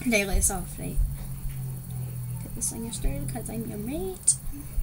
Daily softly. Get this thing started because I'm your mate.